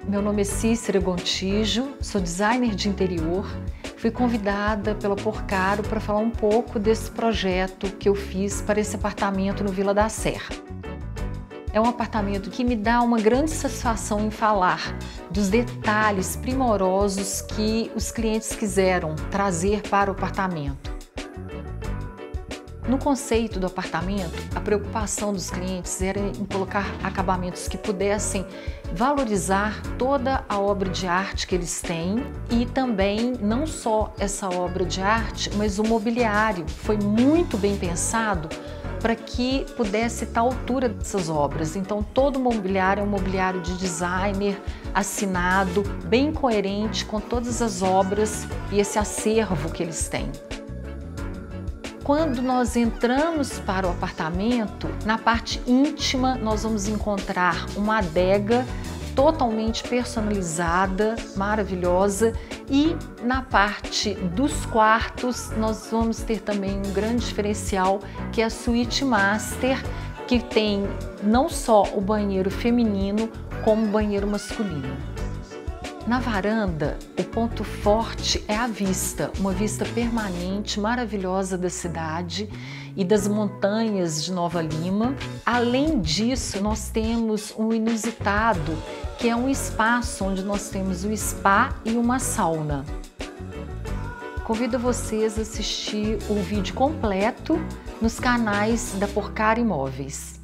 Meu nome é Cícera Gontijo, sou designer de interior. Fui convidada pela Porcaro para falar um pouco desse projeto que eu fiz para esse apartamento no Vila da Serra. É um apartamento que me dá uma grande satisfação em falar dos detalhes primorosos que os clientes quiseram trazer para o apartamento. No conceito do apartamento, a preocupação dos clientes era em colocar acabamentos que pudessem valorizar toda a obra de arte que eles têm e também não só essa obra de arte, mas o mobiliário foi muito bem pensado para que pudesse estar à altura dessas obras. Então todo o mobiliário é um mobiliário de designer, assinado, bem coerente com todas as obras e esse acervo que eles têm. Quando nós entramos para o apartamento, na parte íntima nós vamos encontrar uma adega totalmente personalizada, maravilhosa, e na parte dos quartos nós vamos ter também um grande diferencial, que é a suíte master, que tem não só o banheiro feminino, como o banheiro masculino. Na varanda, o ponto forte é a vista, uma vista permanente, maravilhosa da cidade e das montanhas de Nova Lima. Além disso, nós temos um inusitado, que é um espaço onde nós temos o spa e uma sauna. Convido vocês a assistir o vídeo completo nos canais da Porcaro Imóveis.